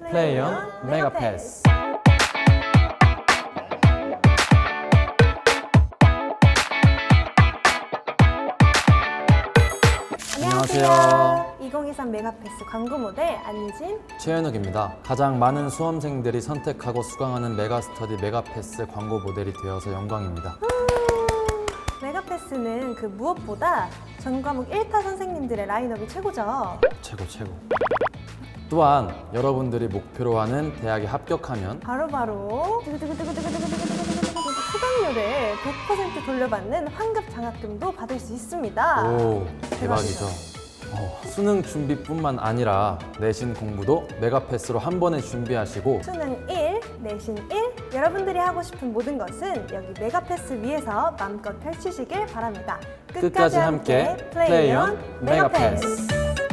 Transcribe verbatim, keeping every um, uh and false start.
플레이온 메가패스. 안녕하세요. 이천이십삼 메가패스 광고 모델 안유진, 최현욱입니다. 가장 많은 수험생들이 선택하고 수강하는 메가스터디 메가패스 광고 모델이 되어서 영광입니다. 메가패스는 그 무엇보다 전 과목 일 타 선생님들의 라인업이 최고죠. 최고 최고. 또한 여러분들이 목표로 하는 대학에 합격하면 바로바로 수강료를 백 퍼센트 돌려받는 환급 장학금도 받을 수 있습니다. 오, 대박이죠. 어, 수능 준비뿐만 아니라 내신 공부도 메가패스로 한 번에 준비하시고 수능 일, 내신 일, 여러분들이 하고 싶은 모든 것은 여기 메가패스 위에서 마음껏 펼치시길 바랍니다. 끝까지 함께 플레이온 메가패스.